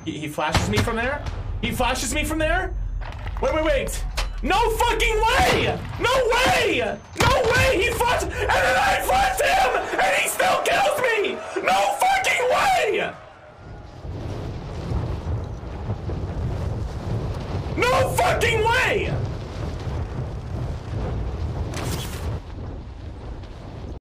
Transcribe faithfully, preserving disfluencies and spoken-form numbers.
He, he flashes me from there? He flashes me from there? Wait, wait, wait. No fucking way! No way! No way! He flashed, and then I flashed him, and he still kills me! No fucking way! No fucking way!